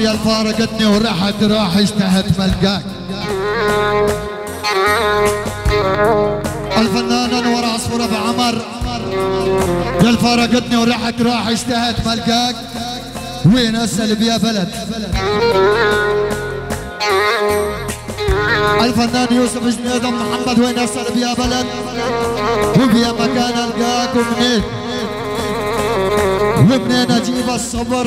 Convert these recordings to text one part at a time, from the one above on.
يا فارقتني ورحت راح اشتهت ملقاك. الفنان انور عصفور ابو عمر يا فارقتني ورحت راح اشتهت ملقاك. وين اسال يا بلد. الفنان يوسف جنيد محمد وين اسال يا بلد وبيا مكان القاك. ومنين اجيب الصبر.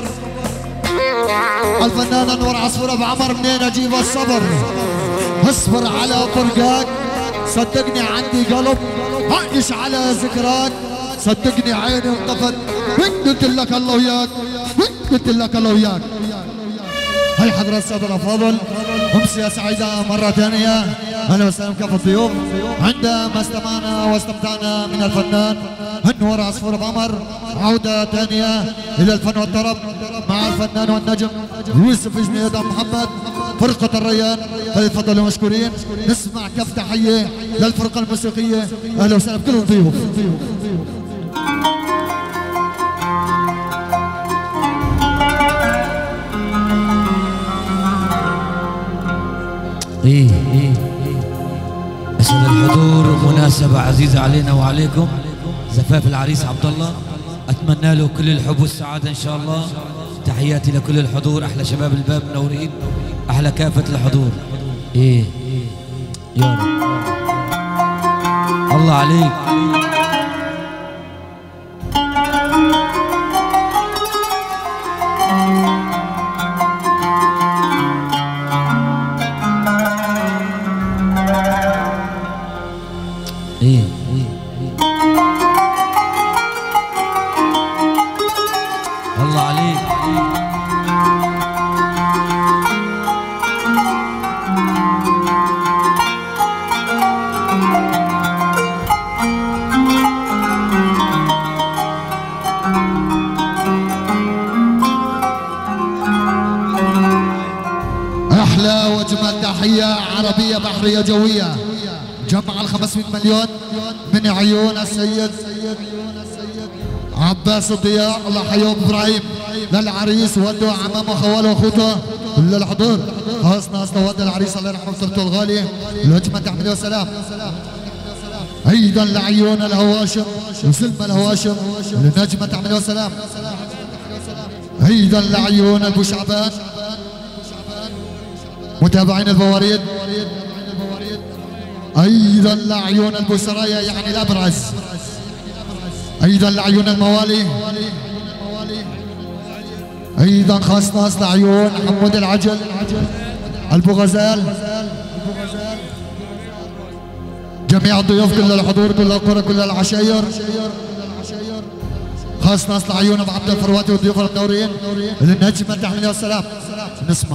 الفنان انور عصفور ابو عمر منين اجيب الصبر. اصبر على فرقاك صدقني عندي قلب عايش على ذكراك. صدقني عيني انطفت قلت لك الله وياك قلت لك الله وياك. هاي حضرة السادة الأفاضل أمسية سعيدة مرة ثانية. أهلا وسهلا كافة الضيوف. عندما استمعنا واستمتعنا من الفنان انور عصفور ابو عمر عودة ثانية إلى الفن والطرب مع الفنان والنجم يوسف جنيد محمد فرقة الريان. فليتفضلوا مشكورين. نسمع كف تحية للفرقة الموسيقية. أهلا وسهلا بكل الضيوف. أسعد الحضور مناسبة عزيزة علينا وعليكم. زفاف العريس عبد الله أتمنى له كل الحب والسعادة إن شاء الله. تحياتي لكل الحضور. أحلى شباب الباب منورين. أحلى كافة الحضور. يا رب الله عليك. الله عليك. أحلى وأجمل تحية عربية بحرية جوية جمع 500 مليون من عيون السيد عباس الضياء. الله يحييه ابراهيم للعريس والده عمامه خواله واخوته كل الحضور. خاصنا استودع العريس الله يرحمه وسلطته الغالي الوجمه تحميده وسلام. ايضا لعيون الهواشم وسلمى الهواشم للنجمه تحميده وسلام. ايضا لعيون ابو شعبان متابعين البواريد. ايضا لعيون البوسرايا يعني الابرز. ايضا لعيون الموالي. ايضا خاص ناس لعيون حمود العجل البو غزال. جميع الضيوف كل الحضور كل القرى كل العشاير. خاص ناس لعيون ابو عبد الفرواتي والضيوف المدورين للنجمه تحميده والسلام. نسمع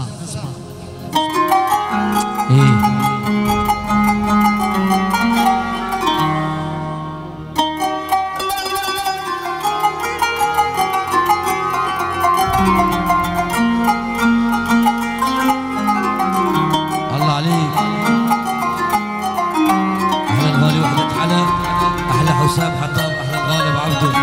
حسام حطاب. أحلى الغالب عبده.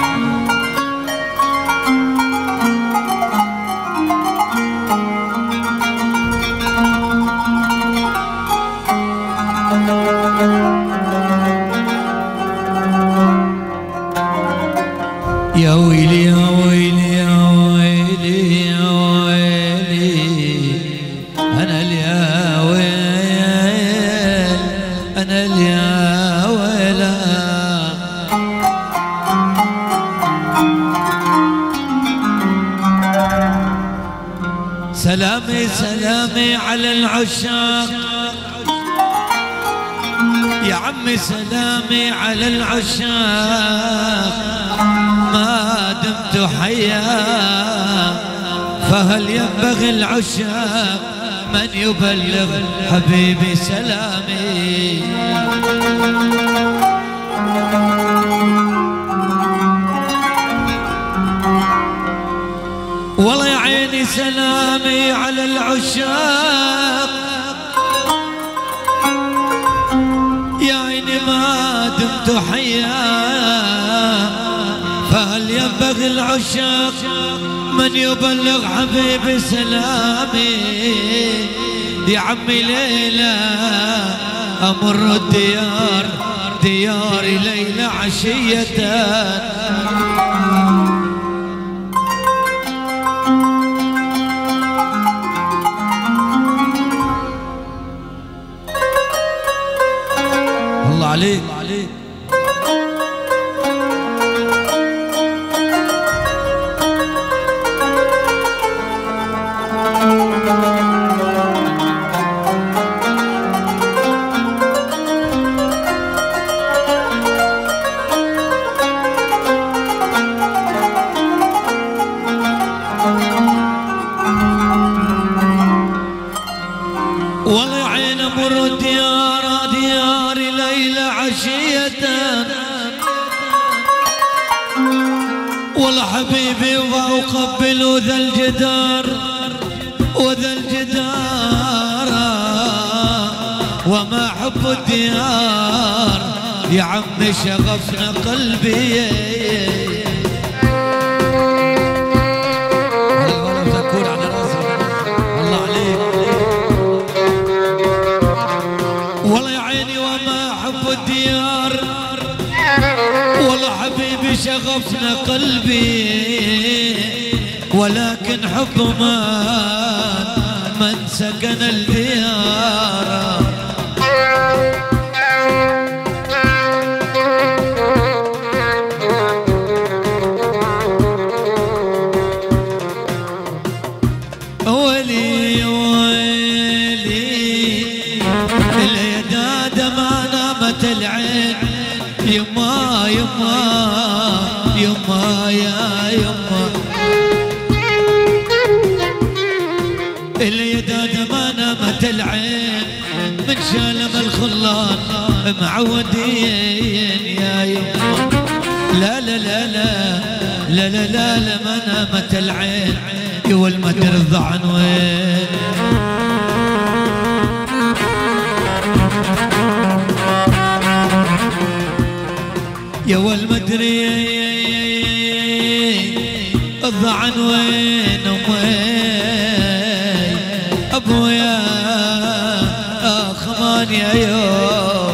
يا ويلي يا ويلي يا ويلي يا ويلي أنا اللي يا ويل أنا اللي يا ويلا. سلامي سلامي على العشاق يا عمي سلامي على العشاق ما دمت حيا فهل ينبغي العشاق من يبلغ حبيبي سلامي. والله يا عيني سلامي على العشاق يا عيني ما دمت حيا فهل ينبغي العشاق من يبلغ حبيبي سلامي يا عمي ليلى أمر الديار دياري ليلى عشية الله عليك والله عين امر الديار دياري ليلى عشية والله حبيبي واقبل ذا الجدار وذا الجدار وما حب الديار يا عمي شغفنا قلبي الديار والله حبيبي شغفنا قلبي ولكن حب من سكن الديار ويلي ويلي اليداد ما نامت العين يما يما يما يا يما اليداد ما نامت العين من شالم الخلان معودين يا يما لا لا لا لا لا لا لا, لا ما نامت العين والمدر الضعن وين يا والمدري الضعن وين وين ابويا خمان يا يوم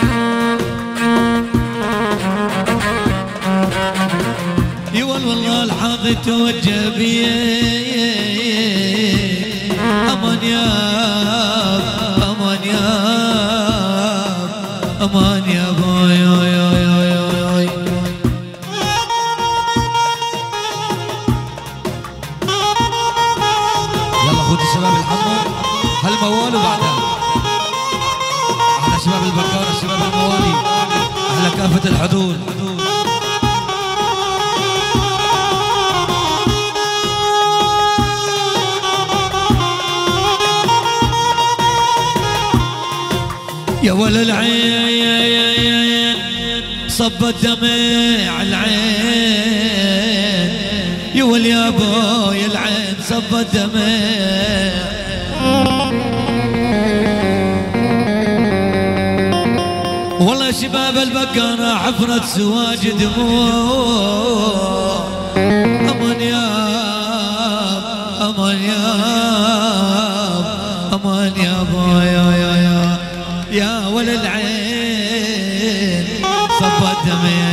يا والله الحظ توجه بي امان يا امان يا امان يا ابويا الشباب الحمر هالموال وبعدها على شباب البكار الشباب الموالي على كافة الحضور يا ولا العين صب الدمع العين يا ول يا ابوي العين صب الدمع والله شباب البكارة حفرت سواج دموع امان يا امان يا امان يا ابويا يا ول العين صب الدمع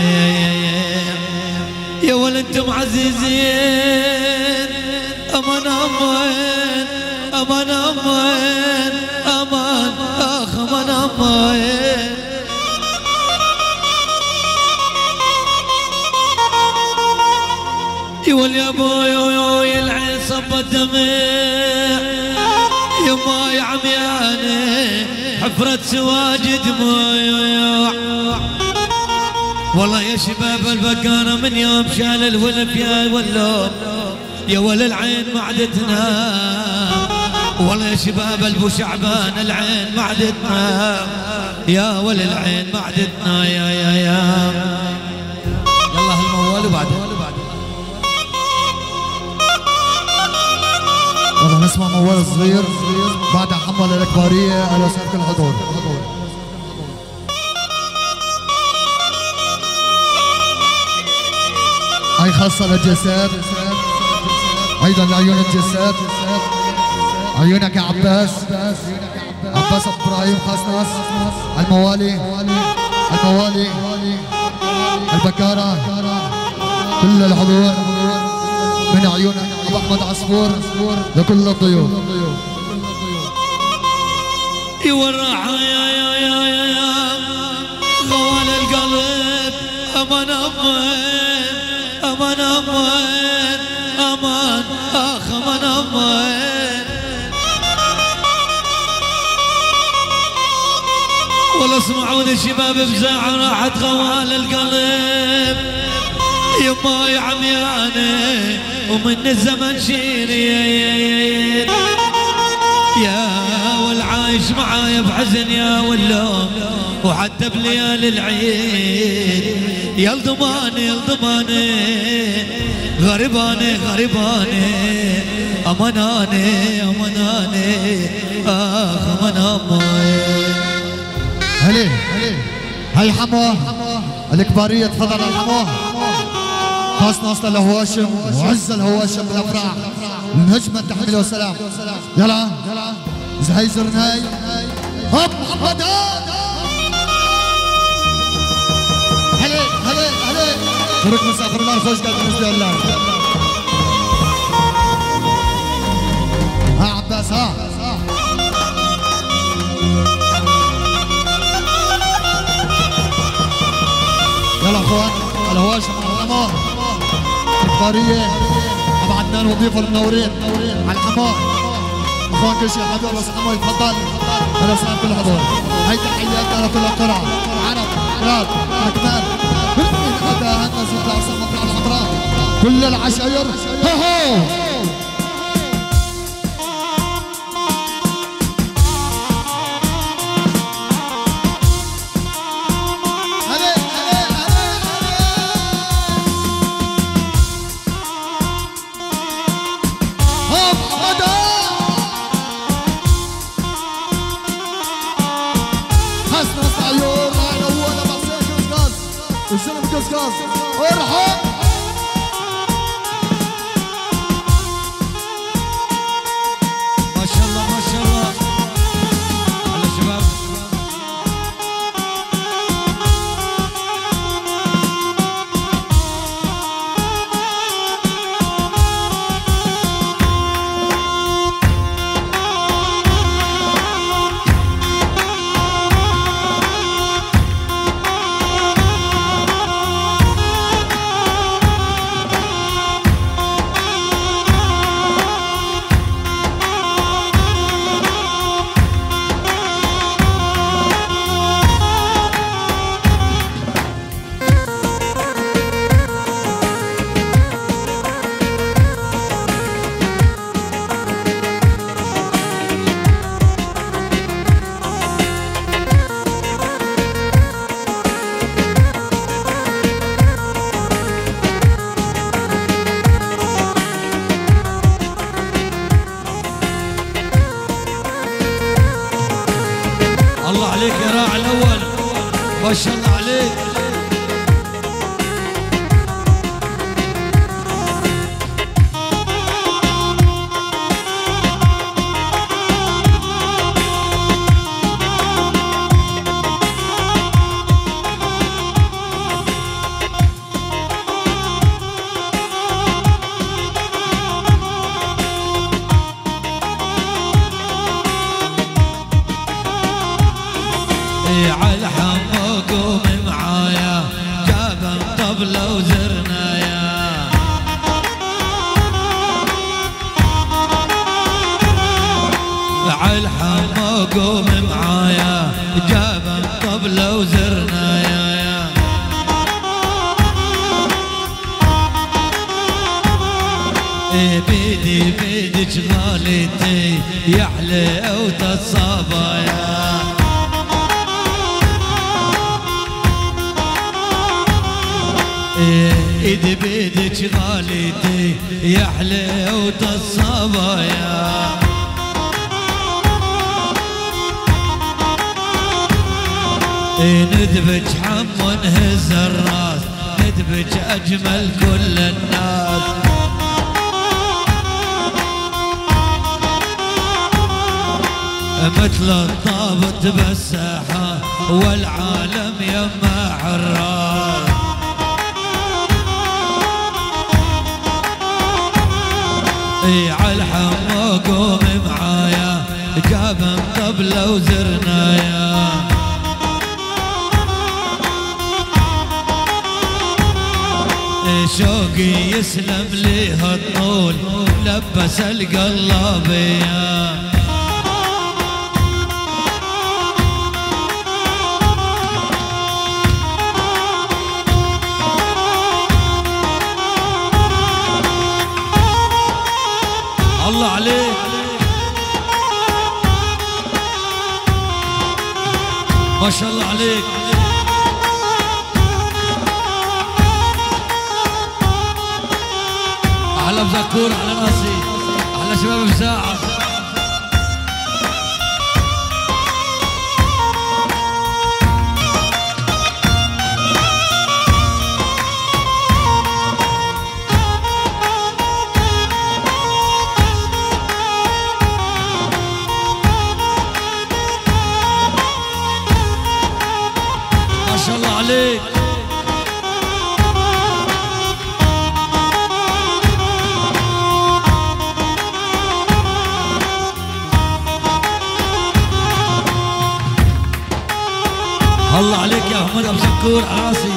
يا ول انتم عزيزين امان امان امان امان امان اخ امان امان يا ول يا ابوي العين صب الدمع يما يا عمياني حفرت سواج دموع والله يا شباب البكارة من يوم شال الولف يا ولو يا ول العين ما عاد تنام والله يا شباب البو شعبان العين ما عاد تنام يا ول العين ما عاد تنام يا يلا هالموال وبعدين والله نسمع موال صغير بعد حمل الإكبارية على سبك الحضور. هاي خاصة للجسد ايضا لعيون الجسات، عيونك يا عباس، عباس ابراهيم خصنص، الموالي البكارة، كل الحضور من عيون ابو احمد عصفور لكل الضيوف. يورع يا غوال القلب، امان امان امان امان اخ امان امان. والله اسمعون الشباب بزاعة راحت غوال القلب، يما يا عمياني ومن الزمن شيرين، يا والعايش معايا بحزن يا واللوم وحتى بليالي العيد، يا الضماني غريباني اماناني اخ امانامي. هلي هاي حموه الكبارية، تفضل الحموه خاصة اصلا الهواشم وعز الهواشم بالافراح، النجمة تحمله سلام. يلا زهيزر ناي هوب محمد هلي ترك مسافر النار فوز قال بالنسبة لله. ها عباس ها يلا اخوان الهواشم الحمار الكبارية ابو عدنان وضيفه المنورين على الحمار. اخوان كل شيء حضور بس حمو يتفضل. اهلا وسهلا كل حضور. هي تحياتنا لكل القرى عرب راد عكمان من غدا هندس يطلع صف على الاطراف كل العشاير. هو الزلم قصقاص ارحب. ما شاء الله على شباب. الله عليك يا راعي الأول، ما شاء الله عليك. على حمو قوم معايا جاب طبلة وزرنا يا على حمو قوم معايا جاب طبلة وزرنا يا بيدك غاليتي يحلى وتصابايا ايدي بيدك غاليتي يا حليوة الصبايا ندبج حمو نهز الراس ندبج اجمل كل الناس مثل الضابط بالساحة والعالم يما حرار. عالحمو قوم معايا جاب من قبل وزرنايا. شوقي يسلم لي هالطول لبس القلابية. الله عليك ما شاء الله عليك. أحلى بزكور على راسي، أحلى شباب بساعة. ما شاء الله عليك. الله عليك يا محمد ابو شكور على راسي.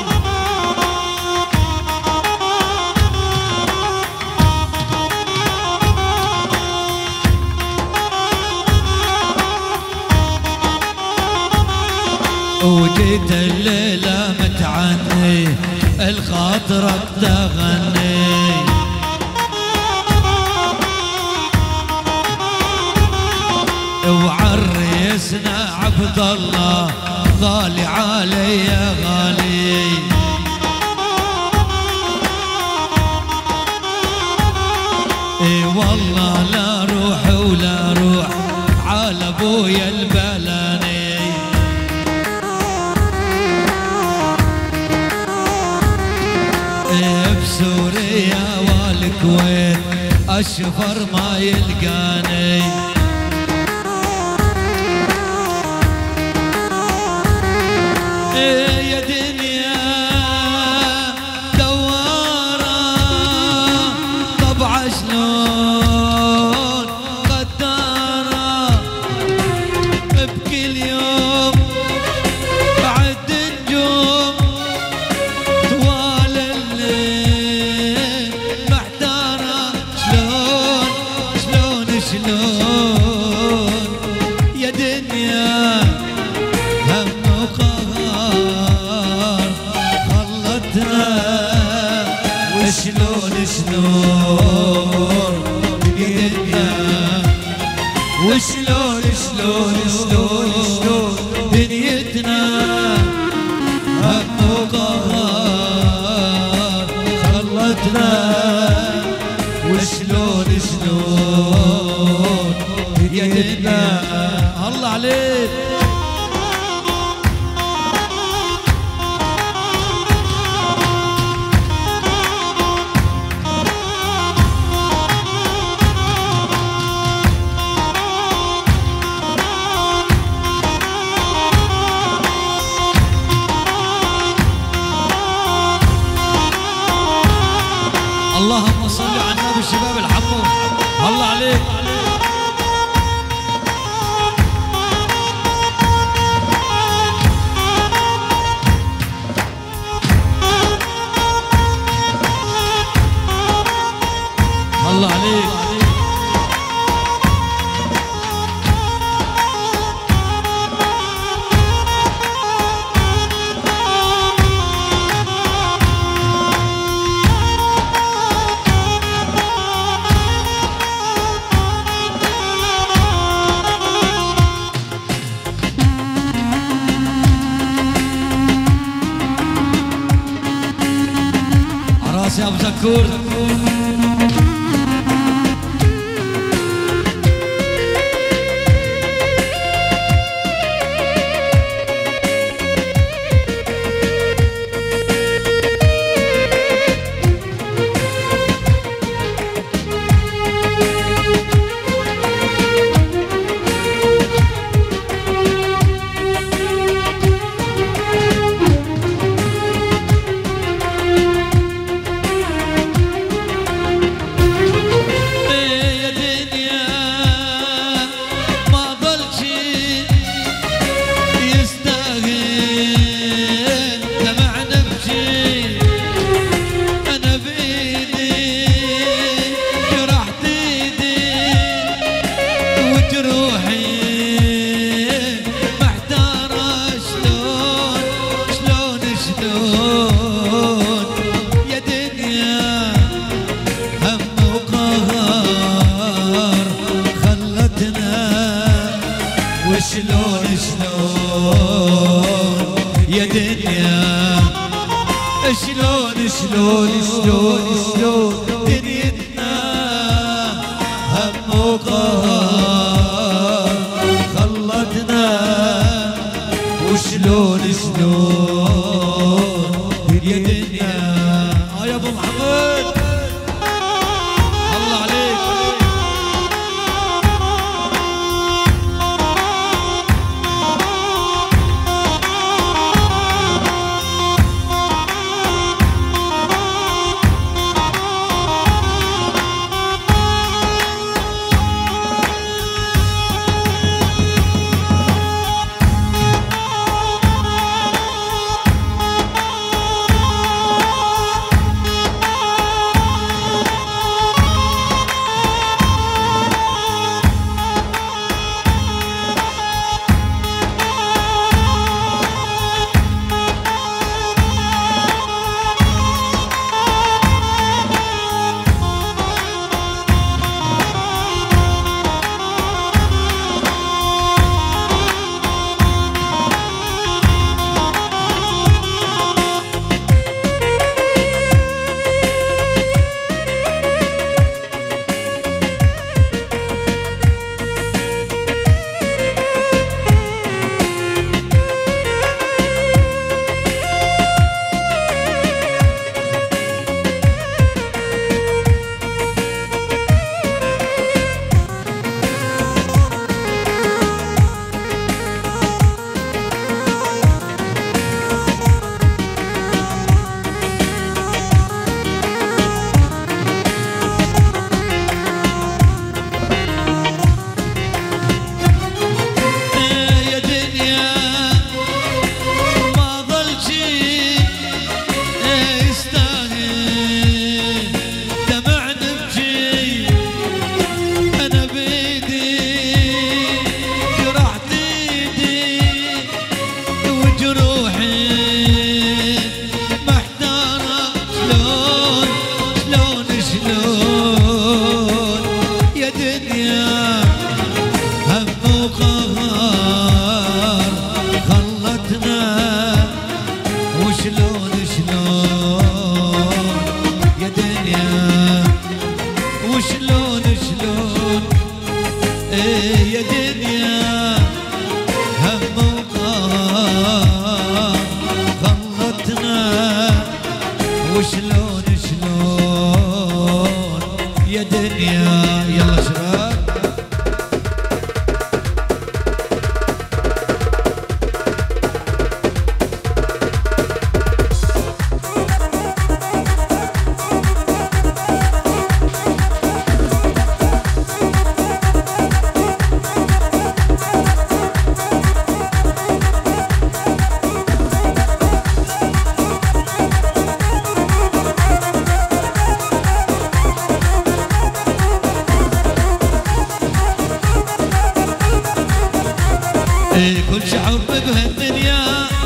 وجيت الليلة متعني الخاطرك تغني. وعريسنا عبد الله غالي علي يا غالي. اي والله لا روح ولا روح على ابويا البلاني. بسوريا والكويت الشفر ما يلقاني. يا دنيا دوارة طبع شلون قدارة بكل يوم بعد النجوم طوال الليل محتارة. شلون يا دنيا هم وقهار خلتنا. وشلون دنيتنا وشلون دنيتنا هم وقهار خلتنا. وشلون دنيتنا. الله عليك. اللهم صل على النبي الشباب الحمو. الله عليك. الله عليك. عراسي ابو زكور. يا دنيا شلون شلون شلون شلون دنيتنا هم وقهر خلتنا وشلون شلون يا دنيا يا ابو محمد الله عليك كل شعب بهالدنيا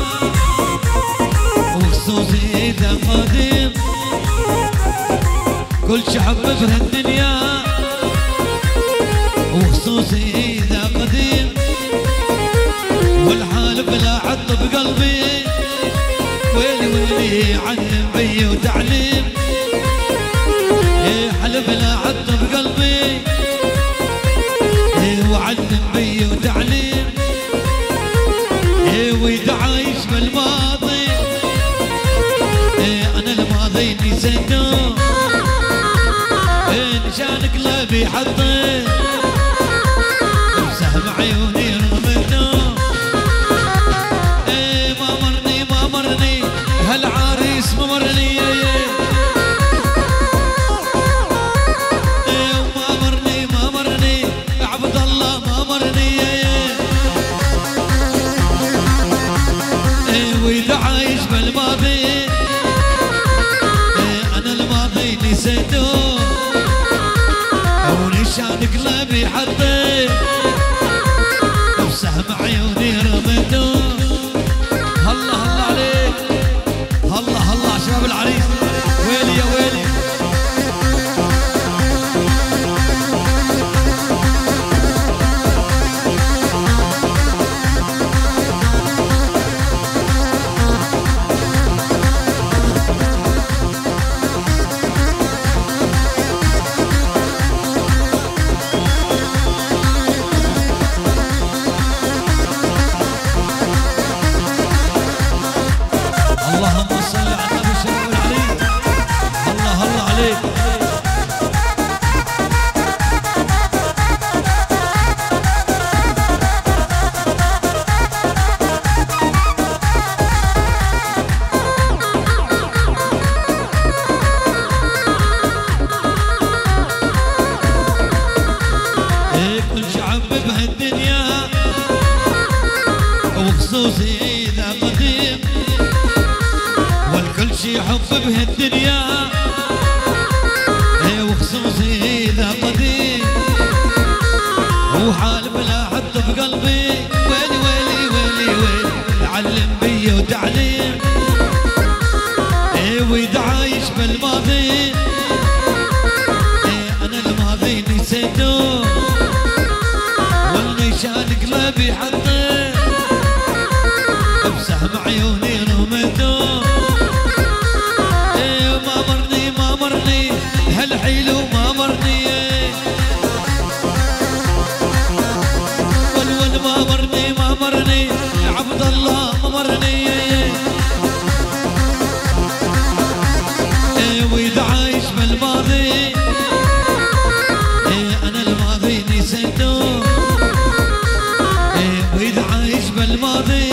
وخصوصي إذا قديم، كل شعب بهالدنيا وخصوصي إذا قديم، والحال بلا عط بقلبي ويلي ويلي عن بي وتعليم، حلف لا عط بقلبي وعلم بي وتعليم، ويتعايش بالماضي انا الماضي نسيته، نشان قلبي حطيت بسهم عيوني رميته، ما مرني هالعريس ما مرني، ما مرني عبد الله ما مرني، ويتعايش بالماضي انا الماضي نسيته، ونشان قلبي حطيت بسهم عيوني رميته. هلا هلا عليك، هلا هلا على شباب العريس، ويلي يا ويلي. ذا قديم والكل شي حب بهالدنيا وخصوصي ذا قديم وحال بلا حد بقلبي ويلي ويلي ويلي ويلي علم بي وتعليم واذا عايش بالماضي انا الماضي نسيته والنيشان قلبي حطه بسهم عيوني رميته ما مرني هالحيلو ما مرني والول ما مرني عبد الله ما مرني واذا عايش بالماضي انا الماضي نسيته واذا عايش بالماضي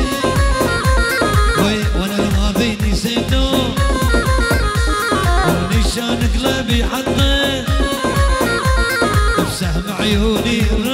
وانا الماضي نسيته والنشان قلبي حطه بسهم عيوني